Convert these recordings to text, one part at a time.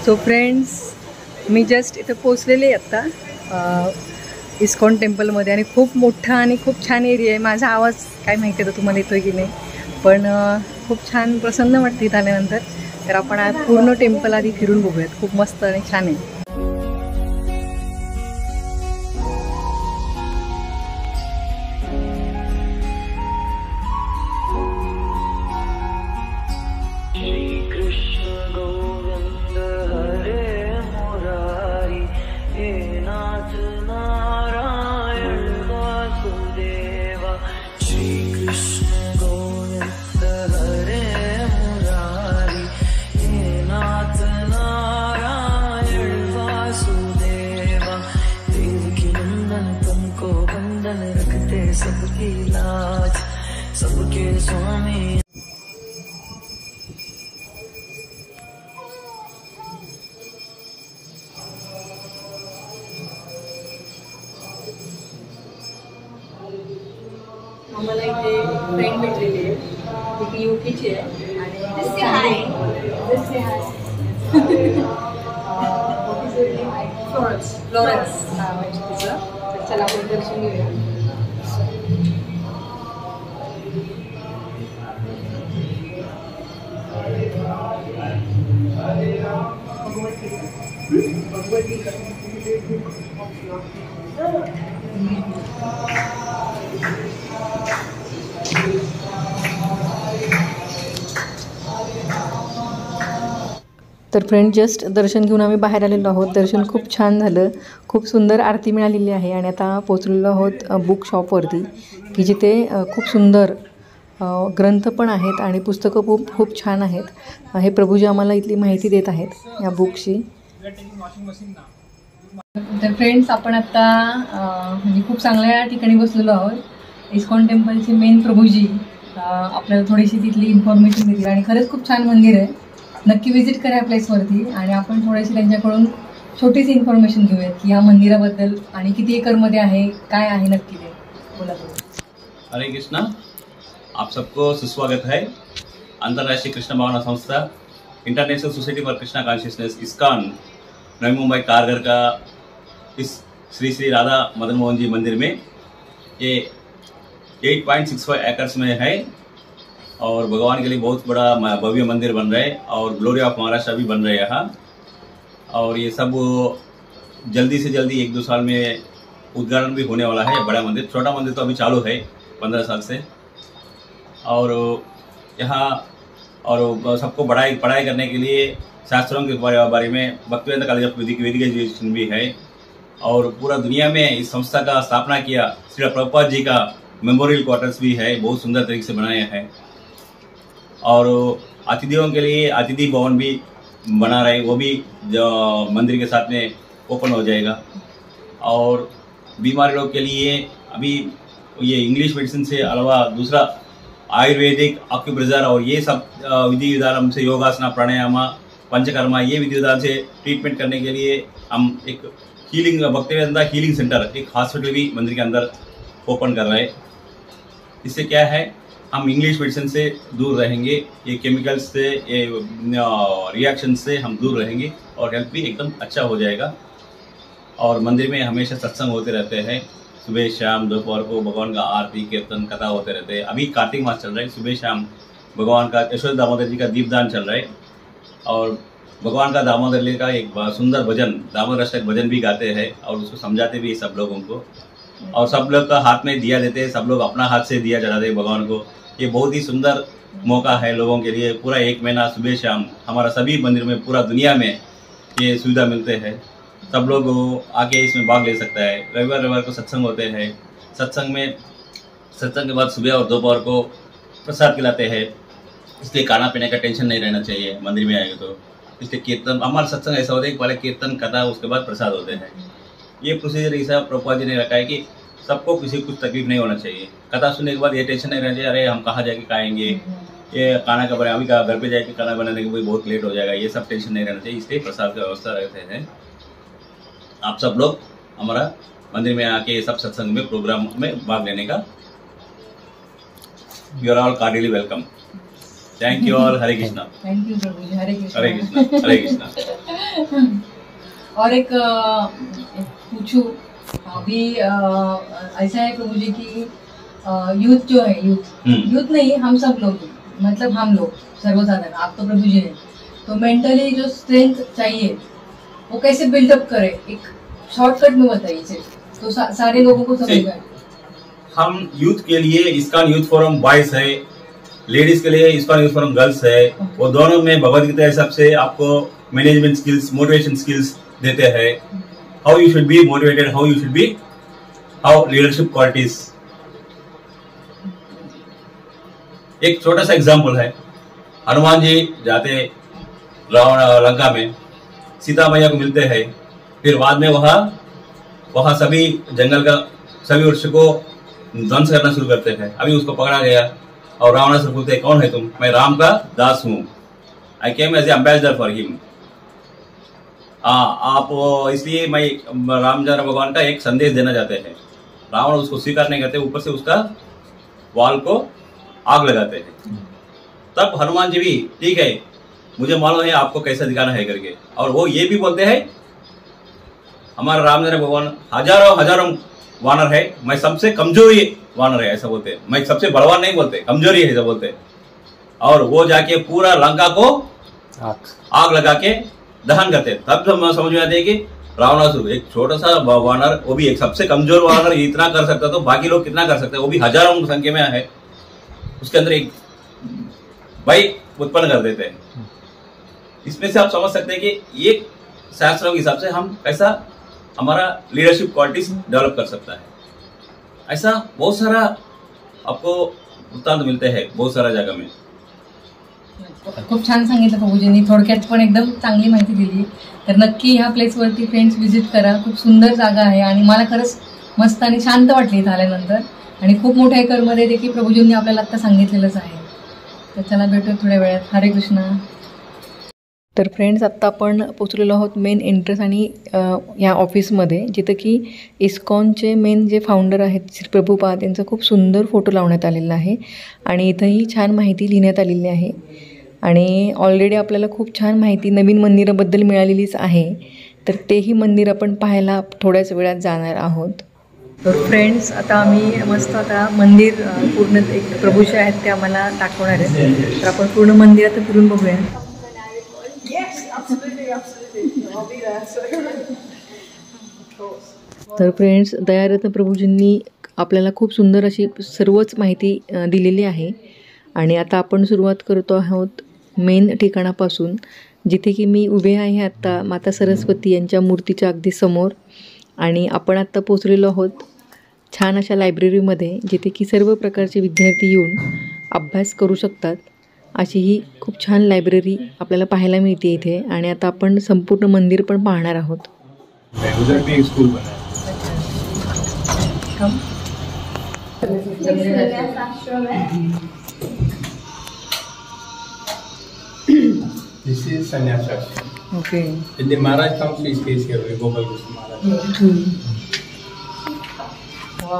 So friends, मी just इथं पोचलेले आत्ता ISKCON टेम्पलमध्ये आणि खूप मोठा आणि खूप छान एरिया आहे. माझा आवाज काय माहिती आहे तुम्हाला येतोय की नाही, पण खूप छान प्रसन्न वाटतं इथं आल्यानंतर. तर आपण आज पूर्ण टेम्पल आधी फिरून बघूयात. खूप मस्त आणि छान आहे. सबकी लाज सबके स्वामी. आम्हाला इथे फ्रेंड भेटलेली आहे, ती युकीची आहे आणि फ्लोरेन्स नाव आहे तिचं. तर चला आपण दर्शन घेऊया. तर फ्रेंड, जस्ट दर्शन घेऊन आम्ही बाहेर आलेलो आहोत. दर्शन खूप छान झालं, खूप सुंदर आरती मिळालेली आहे आणि आता पोचलेलो आहोत बुक शॉपवरती, की जिथे खूप सुंदर ग्रंथ पण आहेत आणि पुस्तकं खूप छान आहेत. हे प्रभूजी आम्हाला इथली माहिती देत आहेत या बुकची. तर फ्रेंड्स, आपण आत्ता म्हणजे खूप चांगल्या ठिकाणी बसलेलो आहोत. इस्कॉन टेम्पलचे मेन प्रभूजी आपल्याला थोडीशी तिथली इन्फॉर्मेशन देतील आणि खरंच खूप छान मंदिर आहे. नक्की विजिट करा या प्लेसवरती आणि आपण थोडीशी त्यांच्याकडून छोटीशी इन्फॉर्मेशन घेऊयात की या मंदिराबद्दल आणि किती एकरमध्ये आहे, काय आहे नक्की ते. बोला तुम्ही. हरे कृष्णा, आप सबको सुस्वागत है. अंतर्राष्ट्रीय कृष्ण भावना संस्था, international society for Krishna consciousness, ISKCON, Navi Mumbai Kharghar का इस श्री श्री राधा मदन मोहन जी मंदिर में ये 8.65 एकर्स में है और भगवान के लिए बहुत बड़ा भव्य मंदिर बन रहा है और ग्लोरी ऑफ महाराष्ट्र भी बन रहा है यहाँ. और ये सब जल्दी से जल्दी 1-2 साल में उद्घाटन भी होने वाला है. बड़ा मंदिर, छोटा मंदिर तो अभी चालू है 15 साल से. और यहाँ और सबको पढ़ाई करने के लिए शास्त्रों के बारे में Bhaktivedanta college of Vedic education भी है. और पूरा दुनिया में इस संस्था का स्थापना किया श्री प्रभुपाद जी का मेमोरियल क्वार्टर्स भी है, बहुत सुंदर तरीके से बनाया है. और अतिथियों के लिए अतिथि भवन भी बना रहे, वो भी जो मंदिर के साथ में ओपन हो जाएगा. और बीमार लोग के लिए अभी ये इंग्लिश मेडिसिन से अलावा दूसरा आयुर्वेदिक, एक्यूप्रेशर और ये सब विधि विधान हमसे योगासना, प्राणायाम, पंचकर्मा, ये विधि विधान से ट्रीटमेंट करने के लिए हम एक हीलिंग भक्तिवेदांत हीलिंग सेंटर, एक हॉस्पिटल भी मंदिर के अंदर ओपन कर रहे हैं. इससे क्या है, हम इंग्लिश मेडिसिन से दूर रहेंगे, ये केमिकल्स से, ये रिएक्शन से हम दूर रहेंगे और हेल्थ भी एकदम अच्छा हो जाएगा. और मंदिर में हमेशा सत्संग होते रहते हैं, सुबह शाम दोपहर को भगवान का आरती कीर्तन कथा होते रहते हैं. अभी कार्तिक मास चल रहा है, सुबह शाम भगवान का यशोदा दामोदर जी का दीपदान चल रहा है और भगवान का दामोदर जी का एक सुंदर भजन, दामोदर अष्टक भजन भी गाते हैं और उसको समझाते भी सब लोगों को. और सब लोग का हाथ में दिया देते हैं, सब लोग अपना हाथ से दिया चढ़ाते हैं भगवान को. ये बहुत ही सुंदर मौका है लोगों के लिए. पूरा 1 महीना सुबह शाम हमारा सभी मंदिर में पूरा दुनिया में ये सुविधा मिलते हैं. सब लोग आके इसमें भाग ले सकता है. रविवार को सत्संग होते हैं. सत्संग के बाद सुबह और दोपहर को प्रसाद खिलाते हैं. इसलिए खाना पीने का टेंशन नहीं रहना चाहिए मंदिर में आएंगे तो. इसलिए कीर्तन, हमारा सत्संग ऐसा होता है कि पहले कीर्तन कथा, उसके बाद प्रसाद होते हैं. ये प्रोसीजर ऐसा प्रभुपाद जी ने रखा है कि सबको किसी कुछ तकलीफ नहीं होना चाहिए. कथा सुनने के बाद ये टेंशन नहीं रहना चाहिए, अरे हम कहाँ जाके खाएंगे, ये खाना का बने, अभी घर पे जाके खाना बनाने के बहुत लेट हो जाएगा, ये सब टेंशन नहीं रहना चाहिए. इसलिए प्रसाद की व्यवस्था रहते हैं. आप सब लोग हमारा मंदिर में आके सब सत्संग में प्रोग्राम में भाग लेने का, you are all cordially welcome. Thank you all. Hare Krishna. Thank you Prabhu ji. Hare Krishna. Hare Krishna. Hare Krishna. और एक पूछूं, अभी ऐसा है प्रभु जी की यूथ जो है, यूथ नहीं, हम सब लोग, मतलब हम लोग सर्वसाधारण, आप तो प्रभु जी हैं, तो मेंटली जो स्ट्रेंथ चाहिए वो कैसे बिल्डअप करे, एक शॉर्टकट में बताइए सिर्फ, तो सारे लोगों को समझ में। हम यूथ के लिए इस्कॉन यूथ फोरम बॉयज है, लेडीज के लिए इस्कॉन यूथ फोरम गर्ल्स है। वो दोनों में भगवद गीता हिसाब से आपको मैनेजमेंट स्किल्स, मोटिवेशन स्किल्स देते हैं, how you should be motivated, how you should be, how leadership qualities. एक छोटा सा एग्जाम्पल है, हनुमान जी जाते रावण लंका में, सीता मैया को मिलते हैं, फिर बाद में वहाँ सभी जंगल का सभी वृक्ष को ध्वंस करना शुरू करते हैं। अभी उसको पकड़ा गया और रावण से पूछते, कौन है तुम? मैं राम का दास हूँ, I came as a ambassador for him. आप इसलिए मैं रामचंद्र भगवान का एक संदेश देना चाहते हैं। रावण उसको स्वीकार नहीं करते, ऊपर से उसका वाल को आग लगाते हैं। तब हनुमान जी भी, ठीक है मुझे मालूम है आपको कैसा दिखाना है करके, और वो ये भी बोलते हैं हमारा रामचंद्र भगवान हजारों वानर है, मैं सबसे कमजोरी वानर है ऐसा बोलते हैं, मैं सबसे बलवान नहीं बोलते, कमजोरी है ऐसा बोलते हैं। और वो जाके पूरा लंका को आग लगा के दहन करते हैं। तब हम समझ में आते हैं कि रावणासुर एक छोटा सा वानर, वो भी एक सबसे कमजोर वानर इतना कर सकता, तो बाकी लोग कितना कर सकते हैं, वो भी हजारों की संख्या में है, उसके अंदर एक भाई उत्पन्न कर देते हैं। इसमें से आप समझ सकते हैं कि एक शास्त्रों के हिसाब से हम कैसा हमारा लीडरशिप क्वालिटीज डेवलप कर सकता है। ऐसा बहुत सारा आपको वृत्तांत मिलते हैं बहुत सारा जगह में। खूप छान सांगितलं प्रभूजींनी, थोडक्यात पण एकदम चांगली माहिती दिली। तर नक्की ह्या प्लेसवरती फ्रेंड्स व्हिजिट करा, खूप सुंदर जागा आहे आणि मला खरंच मस्त आणि शांत वाटली इथं आल्यानंतर, आणि खूप मोठ्या एकरमध्ये देखील प्रभूजींनी आपल्याला आता सांगितलेलंच आहे। तर चला भेटूया थोड्या वेळात। हरे कृष्णा। तर फ्रेंड्स आत्ता आपण पोचलेलो आहोत मेन एंट्रन्स आणि या ऑफिसमध्ये, जिथं की इस्कॉनचे मेन जे फाउंडर आहेत श्री प्रभुपाद यांचा खूप सुंदर फोटो लावण्यात आलेला आहे आणि इथंही छान माहिती लिहिण्यात आलेली आहे। आणि ऑलरेडी आपल्याला खूप छान माहिती नवीन मंदिराबद्दल मिळालेलीच आहे, तर तेही मंदिर आपण पाहायला थोड्याच वेळात जाणार आहोत। तर फ्रेंड्स आता आम्ही मस्त आता मंदिर पूर्ण एक प्रभूचे आहेत ते आम्हाला दाखवणार आहेत, तर आपण पूर्ण मंदिर आता फिरून बघूया। तर फ्रेंड्स दयारत्न प्रभूजींनी आपल्याला खूप सुंदर अशी सर्वच माहिती दिलेली आहे आणि आता आपण सुरुवात करतो आहोत मेन ठिकाणापासून, जिथे की मी उभे आहे आत्ता माता सरस्वती यांच्या मूर्तीच्या अगदी समोर। आणि आपण आत्ता पोचलेलो आहोत छान अशा लायब्ररीमध्ये, जिथे की सर्व प्रकारचे विद्यार्थी येऊन अभ्यास करू शकतात, अशी ही खूप छान लायब्ररी आपल्याला पाहायला मिळते इथे। आणि आता आपण संपूर्ण मंदिर पण पाहणार आहोत। उधर भी एक स्कूल बना This is Sannyas Ashram. Okay. When the Maharaj comes, he stays here with Gopal Krishna Maharaj. वाह।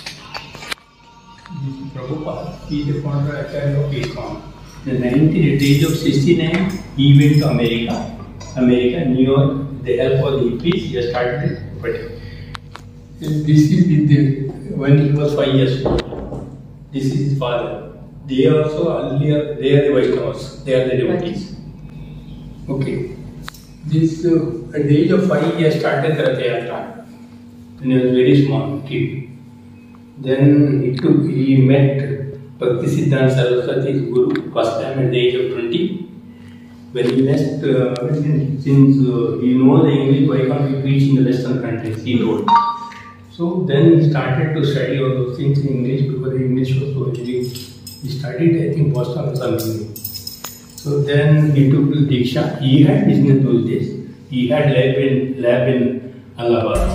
Prabhupada, he is the founder acharya of ISKCON. At the age of 69, he went to America, New York. The help of the hippies, he started it. But this is when he was 5 years old. This is his father. They also earlier, they are the Vaishnavas. They are the devotees. Okay. This at the age of 5, he has started the Rath Yatra. When he was very small kid. Then he met Bhakti Siddhanta Saraswati's guru first time at the age of 20. When he left, since he knows the English, why can't we preach in the Western countries? He wrote. So then he started to study all those things in English because the English was so heavy. He studied, I think, Boston or something. So then he took the Diksha. He had business those days. He had lab in Allahabad.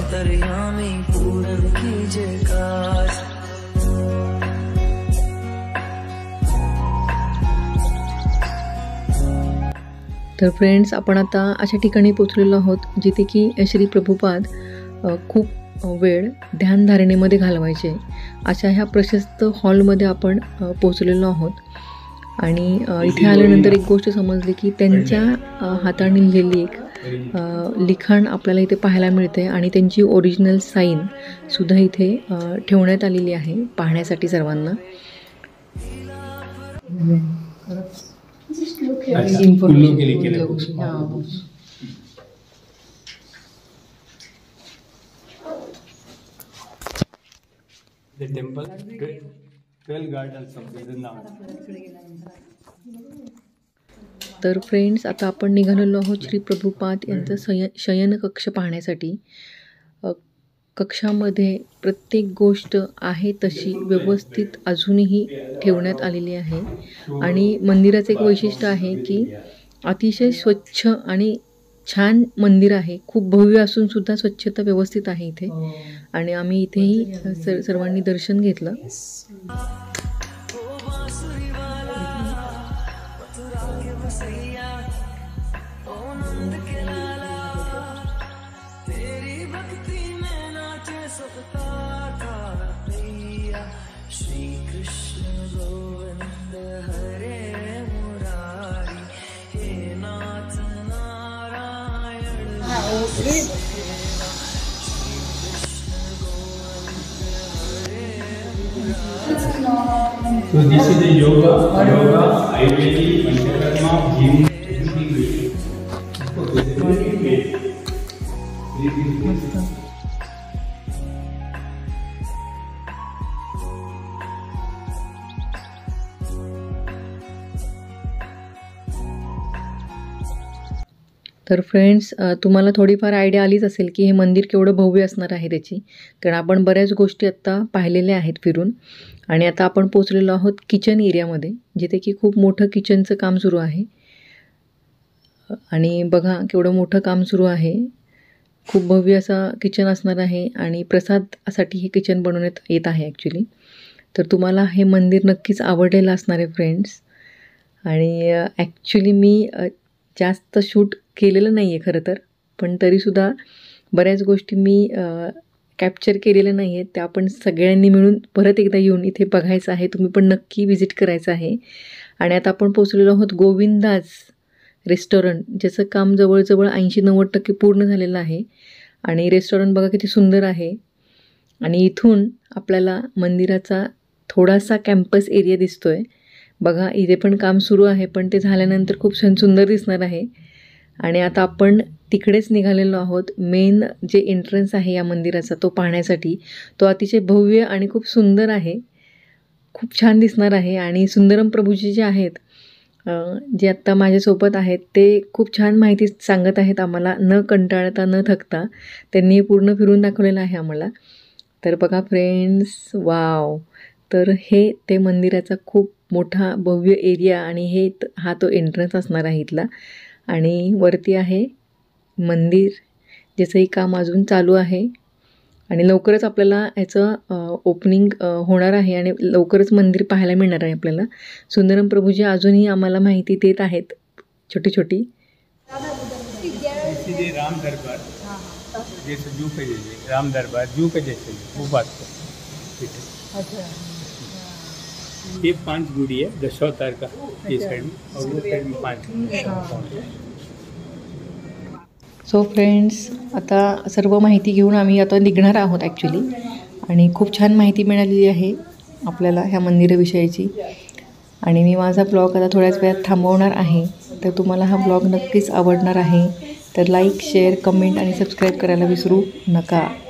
तर friends आपण आता अशा ठिकाणी पोचलेलो आहोत जिथे की श्री प्रभुपाद खूप वेळ ध्यानधारणेमध्ये घालवायचे, अशा ह्या प्रशस्त हॉलमध्ये आपण पोचलेलो आहोत। आणि इथे आल्यानंतर एक गोष्ट समजली की त्यांच्या हाताने लिहिलेली एक लिखाण आपल्याला इथे पाहायला मिळते आणि त्यांची ओरिजिनल साईनसुद्धा इथे ठेवण्यात आलेली आहे पाहण्यासाठी सर्वांना. The temple, 12 gardens of Vrindavan. तर फ्रेंड्स, आता आपण निघालेलो आहोत श्री प्रभुपाद यांचं शयन कक्ष पाहण्यासाठी. कक्षामध्ये प्रत्येक गोष्ट आहे तशी व्यवस्थित अजूनही ठेवण्यात आलेली आहे. आणि मंदिराचं एक वैशिष्ट्य आहे की अतिशय स्वच्छ आणि छान मंदिर आहे. खूप भव्य असून सुद्धा स्वच्छता व्यवस्थित आहे इथे. आणि आम्ही इथेही सर्वांनी दर्शन घेतलं. So this is the yoga, Ayurvedic, Panchakarma, Gym, everything. तर फ्रेंड्स, तुम्हाला थोडीफार आयडिया आलीच असेल की हे मंदिर केवढं भव्य असणार आहे त्याची, कारण आपण बऱ्याच गोष्टी आत्ता पाहिलेल्या आहेत फिरून. आणि आता आपण पोचलेलो आहोत किचन एरियामध्ये, जिथे की खूप मोठं किचनचं काम सुरू आहे. आणि बघा केवढं मोठं काम सुरू आहे. खूप भव्य असा किचन असणार आहे आणि प्रसादासाठी हे किचन बनवण्यात येत आहे ॲक्च्युली. तर तुम्हाला हे मंदिर नक्कीच आवडलेलं असणार आहे फ्रेंड्स. आणि ॲक्च्युली मी जास्त शूट केलेलं नाही आहे खरं तर, पण तरीसुद्धा बऱ्याच गोष्टी मी कॅप्चर केलेल्या नाही आहेत. त्या आपण सगळ्यांनी मिळून परत एकदा येऊन इथे बघायचं आहे. तुम्ही पण नक्की व्हिजिट करायचं आहे. आणि आता आपण पोचलेलो आहोत गोविंदाज रेस्टॉरंट, ज्याचं काम जवळजवळ 80-90% पूर्ण झालेलं आहे. आणि रेस्टॉरंट बघा किती सुंदर आहे. आणि इथून आपल्याला मंदिराचा थोडासा कॅम्पस एरिया दिसतो आहे. बघा इथे पण काम सुरू आहे, पण ते झाल्यानंतर खूप सुंदर दिसणार आहे. आणि आता आपण तिकडेच निघालेलो आहोत. मेन जे एंट्रन्स आहे या मंदिराचा तो पाहण्यासाठी. तो अतिशय भव्य आणि खूप सुंदर आहे, खूप छान दिसणार आहे. आणि सुंदरम प्रभूजी जे आहेत, जे आत्ता माझ्यासोबत आहेत, ते खूप छान माहिती सांगत आहेत आम्हाला, न कंटाळता न थकता. त्यांनी पूर्ण फिरून दाखवलेलं आहे आम्हाला. तर बघा फ्रेंड्स, वाव. तर हे ते मंदिराचा खूप मोठा भव्य एरिया आणि हा तो एंट्रन्स असणार आहे इथला. आणि वरती आहे मंदिर, ज्याचंही काम अजून चालू आहे. आणि लवकरच आपल्याला ह्याचं ओपनिंग होणार आहे आणि लवकरच मंदिर पाहायला मिळणार आहे आपल्याला. सुंदरम प्रभूजी अजूनही आम्हाला माहिती देत आहेत छोटी छोटी. राम दरबार जैसे जू के जैसे, राम दरबार जू के जैसे वो बात को. ये 5 गुड़ी है दशावतार का ये साइड में, और वो साइड में 5. सो फ्रेंड्स, आता सर्व माहिती घेऊन आम्ही आता निघणार आहोत ॲक्च्युली. आणि खूप छान माहिती मिळालेली आहे आपल्याला ह्या मंदिराविषयीची. आणि मी माझा ब्लॉग आता थोड्याच वेळात थांबवणार आहे. तर तुम्हाला हा ब्लॉग नक्कीच आवडणार आहे. तर लाईक, शेअर, कमेंट आणि सबस्क्राईब करायला विसरू नका.